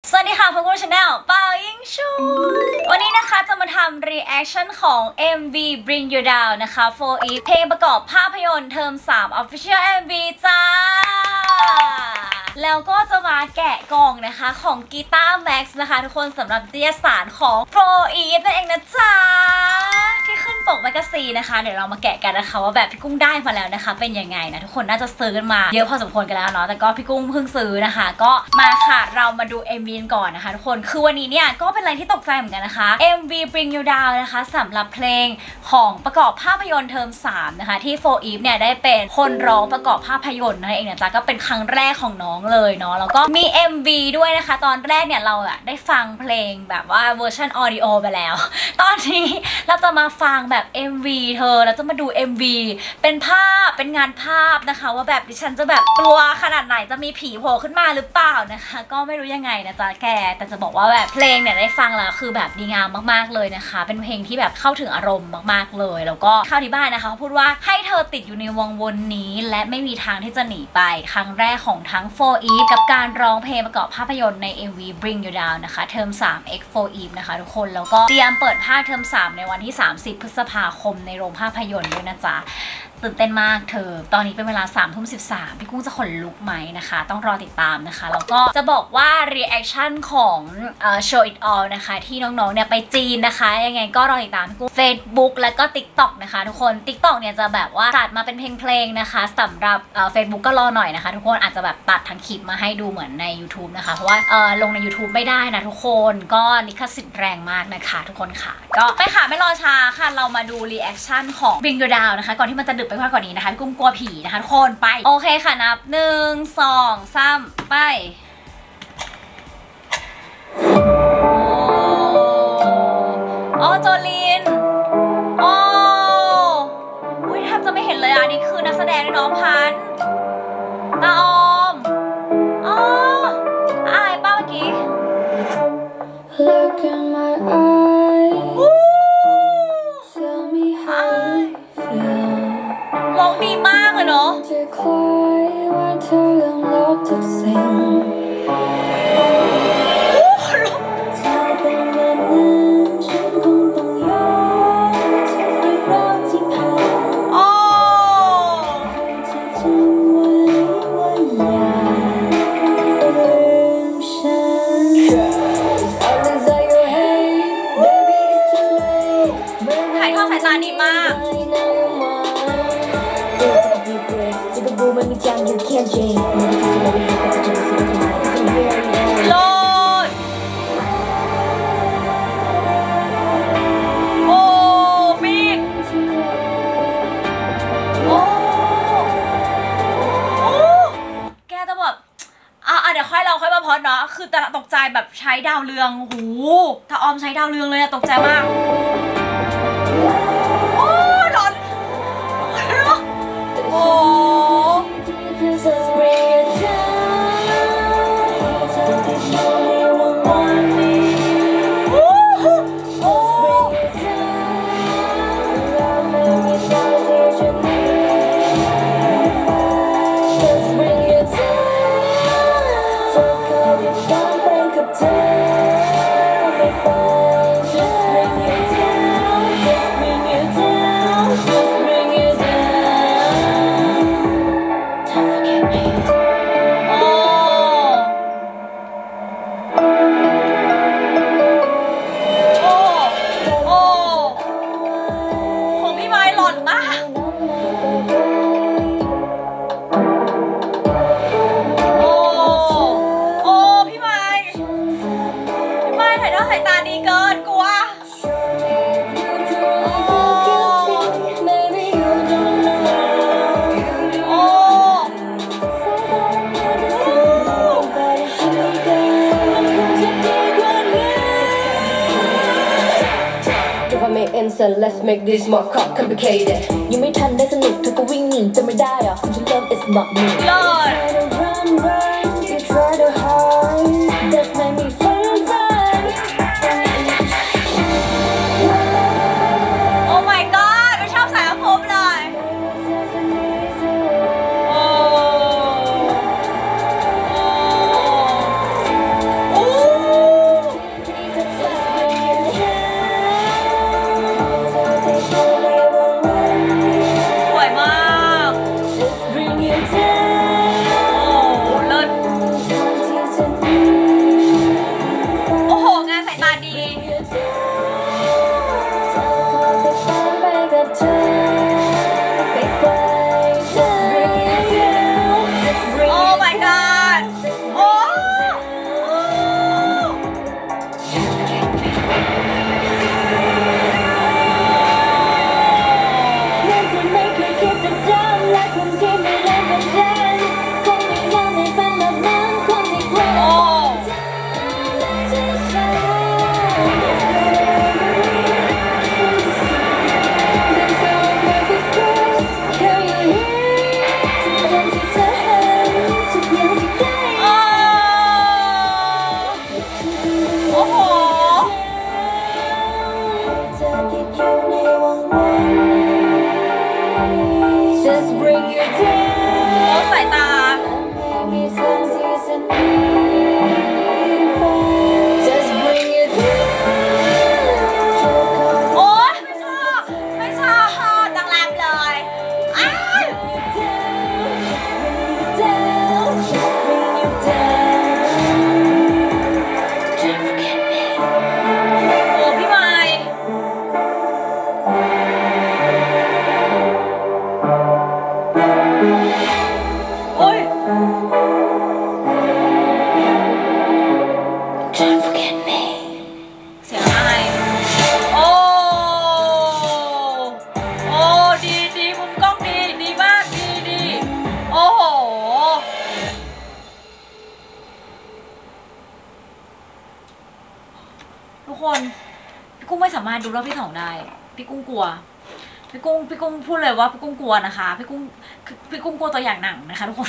สวัสดีค่ะพวกคุณชาแนลเปายิงชูวันนี้นะคะจะมาทำ reaction ของ MV Bring You Down นะคะ 4EVE เพลงประกอบภาพยนตร์เทอม 3 Official MV จ้าแล้วก็จะมาแกะกล่องนะคะของกีตาร์แม็กซ์นะคะทุกคนสำหรับนิตยสารของ 4EVE นั่นเองนะจ๊ะที่ขึ้นปกแมกกาซีนนะคะเดี๋ยวเรามาแกะกันนะคะว่าแบบพี่กุ้งได้มาแล้วนะคะเป็นยังไงนะทุกคนน่าจะซื้อกันมาเยอะพอสมควรกันแล้วเนาะแต่ก็พี่กุ้งเพิ่งซื้อนะคะก็มาค่ะเรามาดู MV ก่อนนะคะทุกคนคือวันนี้เนี่ยก็เป็นอะไรที่ตกใจเหมือนกันนะคะ MV Bring You Down นะคะสำหรับเพลงของประกอบภาพยนตร์เทอม 3นะคะที่ 4EVE เนี่ยได้เป็นคนร้องประกอบภาพยนตร์นั่นเองนะจ๊ะก็เป็นครั้งแรกของน้องเลยเนาะแล้วก็มี MV ด้วยนะคะตอนแรกเนี่ยเราได้ฟังเพลงแบบว่าเวอร์ชันออดิโอไปแล้วตอนนี้เราจะมาฟังแบบ MV เธอเราจะมาดู MV เป็นภาพเป็นงานภาพนะคะว่าแบบดิฉันจะแบบกลัวขนาดไหนจะมีผีโผล่ขึ้นมาหรือเปล่านะคะก็ไม่รู้ยังไงนะจ๊ะแกแต่จะบอกว่าแบบเพลงเนี่ยได้ฟังแล้วคือแบบดีงามมากๆเลยนะคะเป็นเพลงที่แบบเข้าถึงอารมณ์มากๆเลยแล้วก็ข้าวที่บ้านนะคะเขาพูดว่าให้เธอติดอยู่ในวงวนนี้และไม่มีทางที่จะหนีไปครั้งแรกของทั้ง 4EVE กับการร้องเพลงประกอบภาพยนตร์ใน MV Bring You Down นะคะเทอม 3 X 4EVE นะคะทุกคนแล้วก็เตรียมเปิดภาคเทอม 3ในวันที่30 พฤษภาคมในโรงภาพยนตร์ด้วยนะจ๊ะตื่นเต้นมากเธอตอนนี้เป็นเวลา3:13พี่กุ้งจะขนลุกไหมนะคะต้องรอติดตามนะคะแล้วก็จะบอกว่า reaction ของ Show It All นะคะที่น้องๆเนี่ยไปจีนนะคะยังไงก็รอติดตามพี่กุ้ง Facebook แล้วก็ TikTok นะคะทุกคน TikTok เนี่ยจะแบบว่าตัดมาเป็นเพลงนะคะสำหรับFacebook ก็รอหน่อยนะคะทุกคนอาจจะแบบตัดทั้งคลิปมาให้ดูเหมือนใน YouTube นะคะเพราะว่าลงใน YouTube ไม่ได้นะทุกคนก็ลิขสิทธิ์แรงมากนะคะทุกคนค่ะก็ไปค่ะไม่รอช้าค่ะเรามาดู reaction ของ Bring You Down นะคะก่อนที่มันจะดึกไปมากกว่านี้นะคะพี่กุ้งกลัวผีนะคะทุกคนไปโอเคค่ะนับ1 2 3ไปโอ้โจลินโอ้อุ้ยแทบจะไม่เห็นเลยอ่ะนี่คือนักแสดงด้วยน้องพันตาออมอ๋ออายป้าเมื่อกี้ร้องดีมากเลยเนาะถ่ายทอดสายตาดีมากโลดโอ้มีดโอ้แกจะแบบเดี๋ยวค่อยมาพอดเนาะคือแต่ตกใจแบบใช้ดาวเรืองโหถ้าออมใช้ดาวเรืองเลยอะตกใจมากโอ้ร้อนโอ้สายตาดีเกินกลัวโอ้ Let's make this more complicated ยังไม่ทันได้สนุกเธอก็วิ่งหนีจะไม่ได้หรอคุณฉันเริ่ม it's not me Lord you try to hide just make me feel Oh my god ไม่ชอบสายผมเลยโอ้ Don't forget me เสียงอะไรโอ้ดีมุมกล้องดีมากดีโอ้โหทุกคนพี่กุ้งไม่สามารถดูรอบที่2ได้พี่กุ้งกลัวพี่กุ้งพูดเลยว่าพี่กุ้งกลัวนะคะพี่กุ้งกลัวตัวอย่างหนังนะคะทุกคน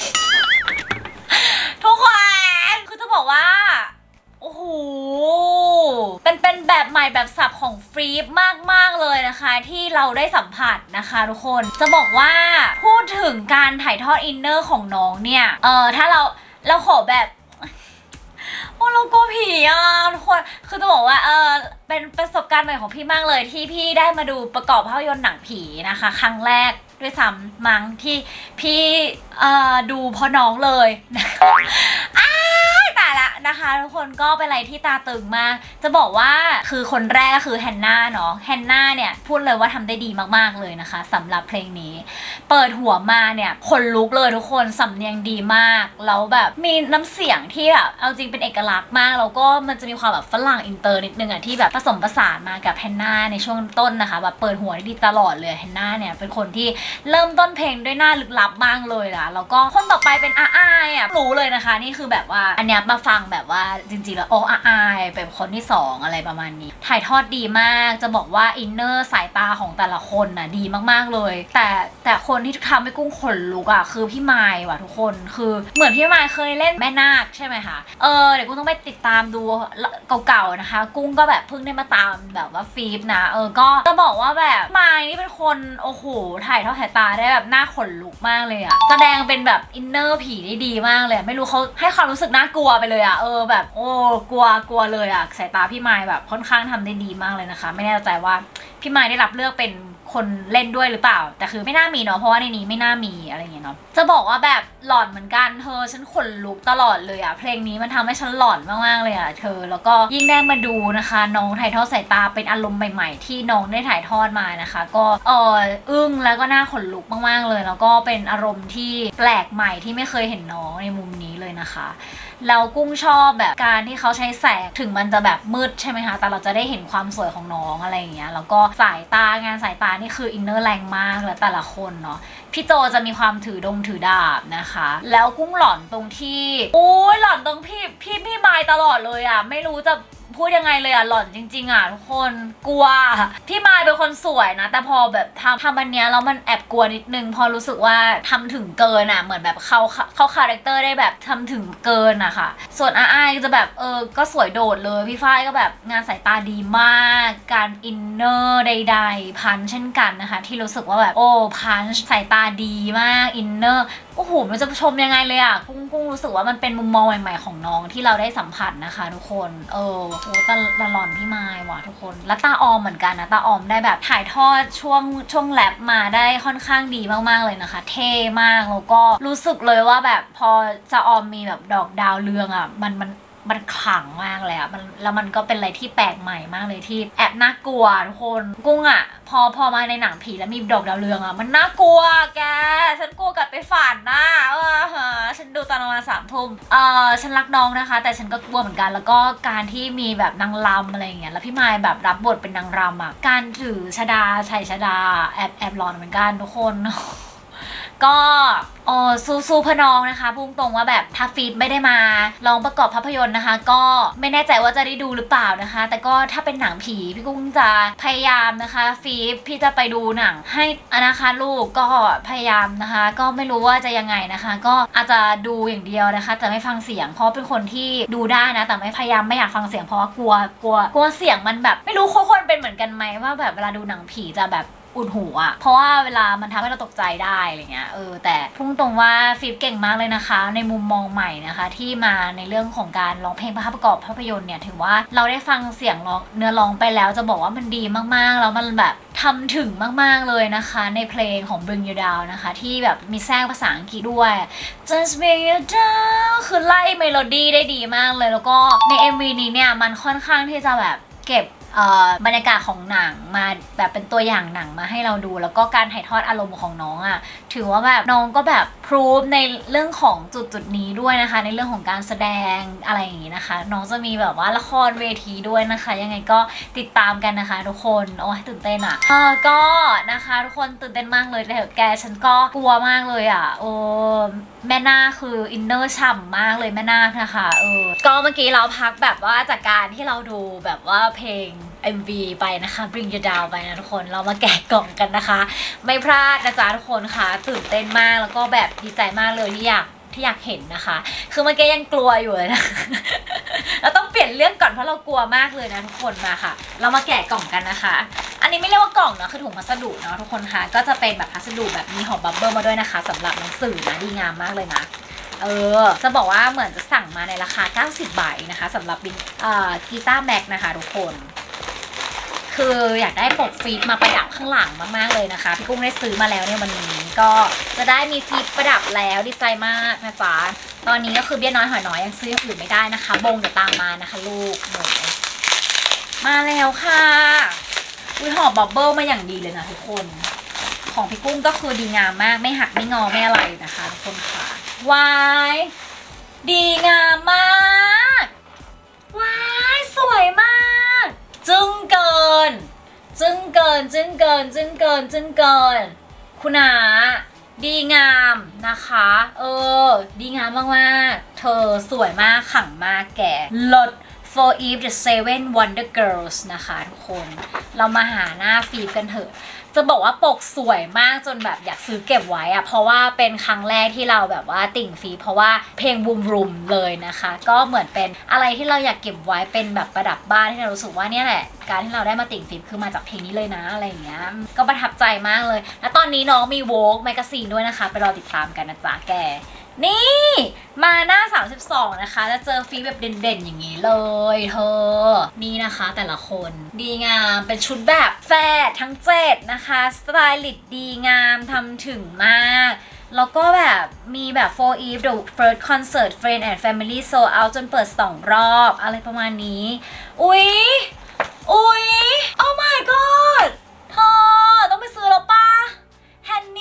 ทุกคนคือจะบอกว่าโอ้โหเป็นแบบใหม่แบบสับของฟรีฟมากเลยนะคะที่เราได้สัมผัสนะคะทุกคนจะบอกว่าพูดถึงการถ่ายทอดอินเนอร์ของน้องเนี่ยถ้าเราขอแบบโอ้เรากลัวผีอ่ะทุกคนคือจะบอกว่าเป็นประสบการณ์ใหม่ของพี่มากเลยที่พี่ได้มาดูประกอบภาพยนตร์หนังผีนะคะครั้งแรกด้วยซ้ำมั้งที่พี่ดูเพราะน้องเลยนะคะแต่ละนะคะทุกคนก็เป็นอะไรที่ตาตึงมากจะบอกว่าคือคนแรกก็คือแฮนนาเนาะแฮนนาเนี่ยพูดเลยว่าทำได้ดีมากๆเลยนะคะสำหรับเพลงนี้เปิดหัวมาเนี่ยคนลุกเลยทุกคนสำเนียงดีมากแล้วแบบมีน้ำเสียงที่แบบเอาจริงเป็นเอกลักษณ์มากแล้วก็มันจะมีความแบบฝรั่งอินเตอร์นิดนึงอะที่แบบผสมผสานมากับแฮนนาในช่วงต้นนะคะแบบเปิดหัวได้ดีตลอดเลยแฮนนาเนี่ยเป็นคนที่เริ่มต้นเพลงด้วยหน้าลึกลับมากเลยล่ะแล้วก็คนต่อไปเป็นอาอ่ะรู้เลยนะคะนี่คือแบบว่าอันเนี้ยมาฟังแบบว่าจริงๆแล้วอาเป็นคนที่2อะไรประมาณนี้ถ่ายทอดดีมากจะบอกว่าอินเนอร์สายตาของแต่ละคนน่ะดีมากๆเลยแต่คนที่ทำให้กุ้งขนลุกอ่ะคือพี่ไมค์ว่ะทุกคนคือเหมือนพี่ไมค์เคยเล่นแม่นาคใช่ไหมคะเดี๋ยวกุ้งต้องไปติดตามดูเก่าๆนะคะกุ้งก็แบบเพิ่งได้มาตามแบบว่าฟีฟนะก็จะบอกว่าแบบไมค์นี่เป็นคนโอ้โหถ่ายทอดสายตาได้แบบน่าขนลุกมากเลยอ่ะแสดงเป็นแบบอินเนอร์ผีได้ดีมากเลยไม่รู้เขาให้ความรู้สึกน่ากลัวไปเลยอ่ะแบบโอ้กลัวเลยอ่ะสายตาพี่ไมค์แบบค่อนข้างทำได้ดีมากเลยนะคะไม่แน่ใจว่าพี่ไมค์ได้รับเลือกเป็นคนเล่นด้วยหรือเปล่าแต่คือไม่น่ามีเนาะเพราะว่าในนี้ไม่น่ามีอะไรอย่างเงี้ยเนาะจะบอกว่าแบบหลอนเหมือนกันฉันขนลุกตลอดเลยอ่ะเพลงนี้มันทำให้ฉันหลอนมากๆเลยอ่ะแล้วก็ยิ่งได้มาดูนะคะน้องถ่ายทอดสายตาเป็นอารมณ์ใหม่ๆที่น้องได้ถ่ายทอดมานะคะก็อึ้งแล้วก็น่าขนลุกมากๆเลยแล้วก็เป็นอารมณ์ที่แปลกใหม่ที่ไม่เคยเห็นน้องในมุมนี้เลยนะคะแล้วกุ้งชอบแบบการที่เขาใช้แสงถึงมันจะแบบมืดใช่ไหมคะแต่เราจะได้เห็นความสวยของน้องอะไรอย่างเงี้ยแล้วก็สายตางานสายตานี่คืออินเนอร์แรงมากแล้วแต่ละคนเนาะพี่โจจะมีความถือดาบนะคะแล้วกุ้งหลอนตรงที่หลอนตรงพี่ไมค์ตลอดเลยอ่ะไม่รู้จะพูดยังไงเลยอ่ะหลอนจริงๆอ่ะทุกคนกลัวพี่ไมค์เป็นคนสวยนะแต่พอแบบทำอันเนี้ยแล้วมันแอบกลัวนิดนึงพอรู้สึกว่าทำถึงเกินอ่ะเหมือนแบบเข้าคาแรคเตอร์ได้แบบทำถึงเกินอะค่ะส่วนอาจะแบบก็สวยโดดเลยพี่ฝ้ายก็แบบงานสายตาดีมากการอินเนอร์ใดๆพันเช่นกันนะคะที่รู้สึกว่าแบบพันสายตาดีมากอินเนอร์โอ้โหมันจะชมยังไงเลยอ่ะกุ้งรู้สึกว่ามันเป็นมุมมองใหม่ๆของน้องที่เราได้สัมผัสนะคะทุกคนตลอดพี่ไมค์ว่ะทุกคนและตาออมเหมือนกันนะตาออมได้แบบถ่ายทอดช่วงแรปมาได้ค่อนข้างดีมากๆเลยนะคะเท่มากแล้วก็รู้สึกเลยว่าแบบพอจะออมมีแบบดอกดาวเรืองอ่ะมันขลังมากเลยอ่ะแล้วมันก็เป็นอะไรที่แปลกใหม่มากเลยที่แอบน่ากลัวทุกคนกุ้งอ่ะพอมาในหนังผีแล้วมีดอกดาวเรืองอ่ะมันน่ากลัวแกฉันกลัวกลับไปฝันนะฉันดูตอนประมาณ3 ทุ่มฉันรักน้องนะคะแต่ฉันก็กลัวเหมือนกันแล้วก็การที่มีแบบนางรำอะไรอย่างเงี้ยแล้วพี่ไมค์แบบรับบทเป็นนางรำอ่ะการถือชดาชัยชดาแอบหลอนเหมือนกันทุกคนก็สู้พน้องนะคะพุ่งตรงว่าแบบถ้าฟีดไม่ได้มาลองประกอบภาพยนตร์นะคะก็ไม่แน่ใจว่าจะได้ดูหรือเปล่านะคะแต่ก็ถ้าเป็นหนังผีพี่กุ้งจะพยายามนะคะฟีดพี่จะไปดูหนังให้นะคะลูกก็พยายามนะคะก็ไม่รู้ว่าจะยังไงนะคะก็อาจจะดูอย่างเดียวนะคะแต่ไม่ฟังเสียงเพราะเป็นคนที่ดูได้นะแต่ไม่พยายามไม่อยากฟังเสียงเพราะว่ากลัวเสียงมันแบบไม่รู้คนเป็นเหมือนกันไหมว่าแบบเวลาดูหนังผีจะแบบอุดหูอ่ะเพราะว่าเวลามันทำให้เราตกใจได้อะไรเงี้ยแต่พุ่งตรงว่าฟีฟเก่งมากเลยนะคะในมุมมองใหม่นะคะที่มาในเรื่องของการร้องเพลงประกอบภาพยนตร์เนี่ยถือว่าเราได้ฟังเสียงร้องเนื้อร้องไปแล้วจะบอกว่ามันดีมากๆแล้วมันแบบทำถึงมากๆเลยนะคะในเพลงของ Bring You Down นะคะที่แบบมีแทรกภาษาอังกฤษด้วย Just Bring You Down คือไล่เมโลดี้ได้ดีมากเลยแล้วก็ใน MV นี้เนี่ยมันค่อนข้างที่จะแบบเก็บบรรยากาศของหนังมาแบบเป็นตัวอย่างหนังมาให้เราดูแล้วก็การถ่ายทอดอารมณ์ของน้องอ่ะถือว่าแบบน้องก็แบบพรูฟในเรื่องของจุดนี้ด้วยนะคะในเรื่องของการแสดงอะไรอย่างงี้นะคะน้องจะมีแบบว่าละครเวทีด้วยนะคะยังไงก็ติดตามกันนะคะทุกคนโอ้ยตื่นเต้นอ่ะก็นะคะทุกคนตื่นเต้นมากเลยแต่แกฉันก็กลัวมากเลยอ่ะโอ้แม่นาคคืออินเนอร์ฉ่ำมากเลยแม่นาคนะคะก็เมื่อกี้เราพักแบบว่าจากการที่เราดูแบบว่าเพลงMV ไปนะคะ Bring You Down ไปนะทุกคนเรามาแกะกล่องกันนะคะไม่พลาดนะจ๊ะทุกคนค่ะตื่นเต้นมากแล้วก็แบบดีใจมากเลยที่อยากเห็นนะคะคือเมื่อกี้ยังกลัวอยู่เลยนะ เราต้องเปลี่ยนเรื่องก่อนเพราะเรากลัวมากเลยนะทุกคนมาค่ะเรามาแกะกล่องกันนะคะอันนี้ไม่เรียกว่ากล่องเนาะคือถุงพัสดุเนาะทุกคนค่ะก็จะเป็นแบบพัสดุแบบมีห่อบับเบิ้ลมาด้วยนะคะสำหรับหนังสือนะดีงามมากเลยนะจะบอกว่าเหมือนจะสั่งมาในราคา90 บาทนะคะสำหรับกีตาร์แม็กนะคะทุกคนคืออยากได้ปกฟีดมาประดับข้างหลังมากๆเลยนะคะพี่กุ้งได้ซื้อมาแล้วเนี่ยวันนี้ก็จะได้มีฟีดประดับแล้วดีใจมากนะจ๊ะตอนนี้ก็คือเบี้ยน้อยหอยน้อยยังซื้ออย่างอื่นไม่ได้นะคะบงเดี๋ยวตามมานะคะลูกหนูมาแล้วค่ะห่อบับเบิ้ลมาอย่างดีเลยนะทุกคนของพี่กุ้งก็คือดีงามมากไม่หักไม่งอไม่อะไรนะคะทุกคนค่ะวายดีงามมากว้ายสวยมากจึ้งเกินคุณอาดีงามนะคะดีงามมากๆเธอสวยมากขังมากแกลด For Eve the Seven Wonder Girls นะคะทุกคนเรามาหาหน้าฟีดกันเถอะจะบอกว่าปกสวยมากจนแบบอยากซื้อเก็บไว้อะเพราะว่าเป็นครั้งแรกที่เราแบบว่าติ่งฟีเพราะว่าเพลงบูมรูมเลยนะคะก็เหมือนเป็นอะไรที่เราอยากเก็บไว้เป็นแบบประดับบ้านที่เรารู้สึกว่าเนี่ยแหละการที่เราได้มาติ่งฟีคือมาจากเพลงนี้เลยนะอะไรอย่างเงี้ยก็ประทับใจมากเลยและตอนนี้น้องมี Vogue Magazine ด้วยนะคะไปรอติดตามกันนะจ๊ะแกนี่มาหน้า32นะคะจะเจอฟีแบบเด่นๆอย่างนี้เลยเธอนี่นะคะแต่ละคนดีงามเป็นชุดแบบแฟดทั้ง7นะคะสไตลิสต์ดีงามทำถึงมากแล้วก็แบบมีแบบ For Eve the first concert Friend and Family sold out จนเปิด2 รอบอะไรประมาณนี้อุ๊ยOh my god เธอต้องไปซื้อแล้วป่ะแฮน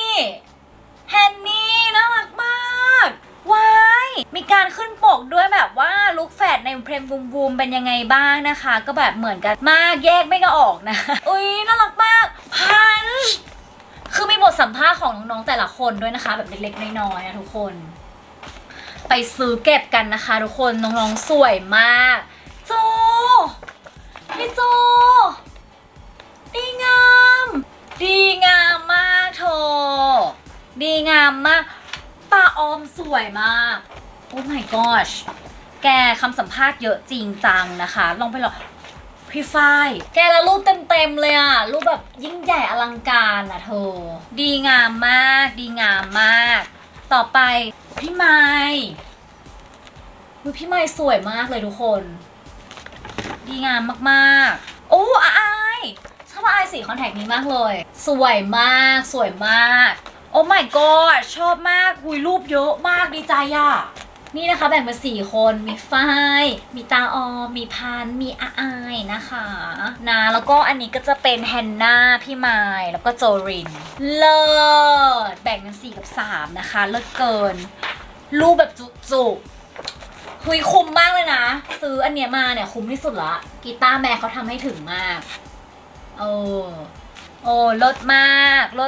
นี่น่ารักมากว้ายมีการขึ้นปกด้วยแบบว่าลุคแฟดในเพลงบูมเป็นยังไงบ้างนะคะก็แบบเหมือนกันมากแยกไม่ก็ออกนะอุ๊ยน่ารักมากพันคือมีบทสัมภาษณ์ของน้องๆแต่ละคนด้วยนะคะแบบเล็กๆน้อยๆนะทุกคนไปซื้อเก็บกันนะคะทุกคนน้องๆสวยมากพี่โจดีงามมากเธอดีงามมากป้าออมสวยมากโอ้ my gosh แกคำสัมภาษณ์เยอะจริงจังนะคะลองไปหรอพี่ฝ้ายแกละรูปเต็มเลยอะรูปแบบยิ่งใหญ่อลังการอะเธอดีงามมากต่อไปพี่ไม้พี่ไม้สวยมากเลยทุกคนดีงามมากๆโอ้อายชอบอายสีคอนแทคนี้มากเลยสวยมากโอ้ my god ชอบมากรูปเยอะมากดีใจอ่ะนี่นะคะแบ่งเป็น4 คนมีฝ้ายมีตาออมมีพันมีอายนะคะแล้วก็อันนี้ก็จะเป็นแฮนนาพี่ไมล์แล้วก็โจรินเลิศแบ่งเป็น4 กับ 3นะคะเลิศเกินรูปแบบจุกคุ้มมากเลยนะซื้ออันเนี้ยมาเนี่ยคุ้มที่สุดละกีตาร์แม่เขาทำให้ถึงมากลดมากลด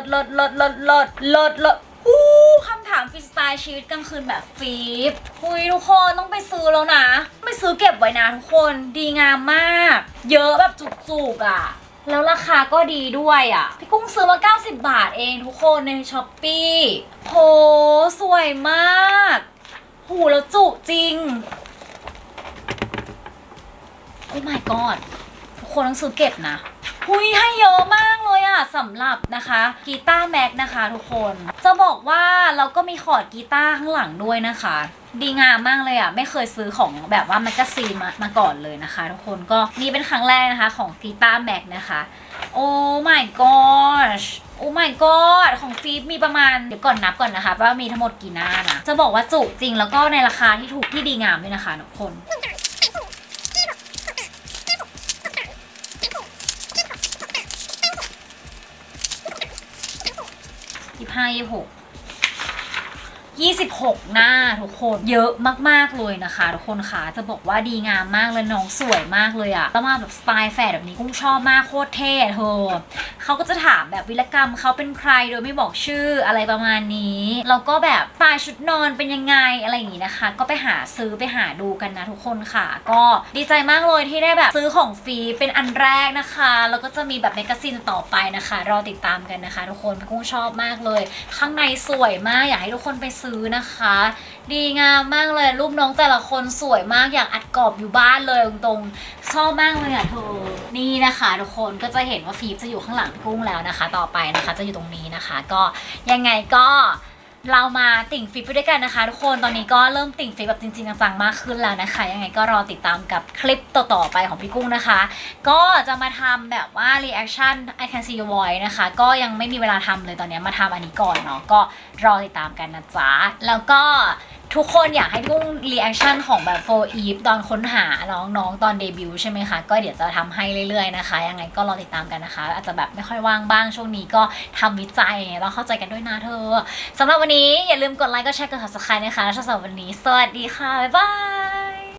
คำถามฟรีสไตล์ชีวิตกลางคืนแบบฟีบทุกคนต้องไปซื้อแล้วนะไม่ซื้อเก็บไว้นะทุกคนดีงามมากเยอะแบบจุกๆอ่ะแล้วราคาก็ดีด้วยอ่ะพี่กุ้งซื้อมา90 บาทเองทุกคนในช้อปปี้โหสวยมากแล้วจุจริงโอ้ my god ทุกคนต้องซื้อเก็บนะให้เยอะมากเลยอ่ะสำหรับนะคะกีตาร์แม็กนะคะทุกคนจะบอกว่าเราก็มีคอร์ดกีตาร์ข้างหลังด้วยนะคะดีงามมากเลยอ่ะไม่เคยซื้อของแบบว่าแมกกาซีนมาก่อนเลยนะคะทุกคนก็นี่เป็นครั้งแรกนะคะของกีตาร์แม็กนะคะโอ้ my gosh โอ้ my god ของฟีบมีประมาณเดี๋ยวก่อนนับก่อนนะคะว่ามีทั้งหมดกี่หน้านะจะบอกว่าจุจริงแล้วก็ในราคาที่ถูกที่ดีงามด้วยนะคะทุกคน 26 หน้าทุกคนเยอะมากๆเลยนะคะทุกคนค่ะจะบอกว่าดีงามมากเลยน้องสวยมากเลยอะแล้วมาแบบสไตล์แฝดแบบนี้กุ้งชอบมากโคตรเท่เธอเขาก็จะถามแบบวิรกรรมเขาเป็นใครโดยไม่บอกชื่ออะไรประมาณนี้แล้วก็แบบสไตล์ชุดนอนเป็นยังไงอะไรอย่างนี้นะคะก็ไปหาซื้อไปหาดูกันนะทุกคนค่ะก็ดีใจมากเลยที่ได้แบบซื้อของฟรีเป็นอันแรกนะคะแล้วก็จะมีแบบแมกกาซีนต่อไปนะคะรอติดตามกันนะคะทุกคนกุ้งชอบมากเลยข้างในสวยมากอยากให้ทุกคนไปซื้อนะคะดีงามมากเลยรูปน้องแต่ละคนสวยมากอยากอัดกรอบอยู่บ้านเลยตรงๆชอบมากเลยอ่ะเธอนี่นะคะทุกคนก็จะเห็นว่าฟีฟจะอยู่ข้างหลังกุ้งแล้วนะคะต่อไปนะคะจะอยู่ตรงนี้นะคะก็ยังไงก็เรามาติ่งฟิปไปด้วยกันนะคะทุกคนตอนนี้ก็เริ่มติ่งฟิปแบบจริงๆจังๆมากขึ้นแล้วนะคะยังไงก็รอติดตามกับคลิปต่อๆไปของพี่กุ้งนะคะก็จะมาทำแบบว่า reaction I can see your voice นะคะก็ยังไม่มีเวลาทำเลยตอนนี้มาทำอันนี้ก่อนเนาะก็รอติดตามกันนะจ๊ะแล้วก็ทุกคนอยากให้พี่กุ้ง reaction ของแบบ For Eve ตอนค้นหาน้องๆตอนเดบิวต์ใช่ไหมคะก็เดี๋ยวจะทำให้เรื่อยๆนะคะยังไงก็รอติดตามกันนะคะอาจจะแบบไม่ค่อยว่างบ้างช่วงนี้ก็ทำวิจัยเราเข้าใจกันด้วยนะเธอสำหรับวันนี้อย่าลืมกดไลค์กดแชร์กด subscribe นะคะแล้วสำหรับวันนี้สวัสดีค่ะบ๊ายบาย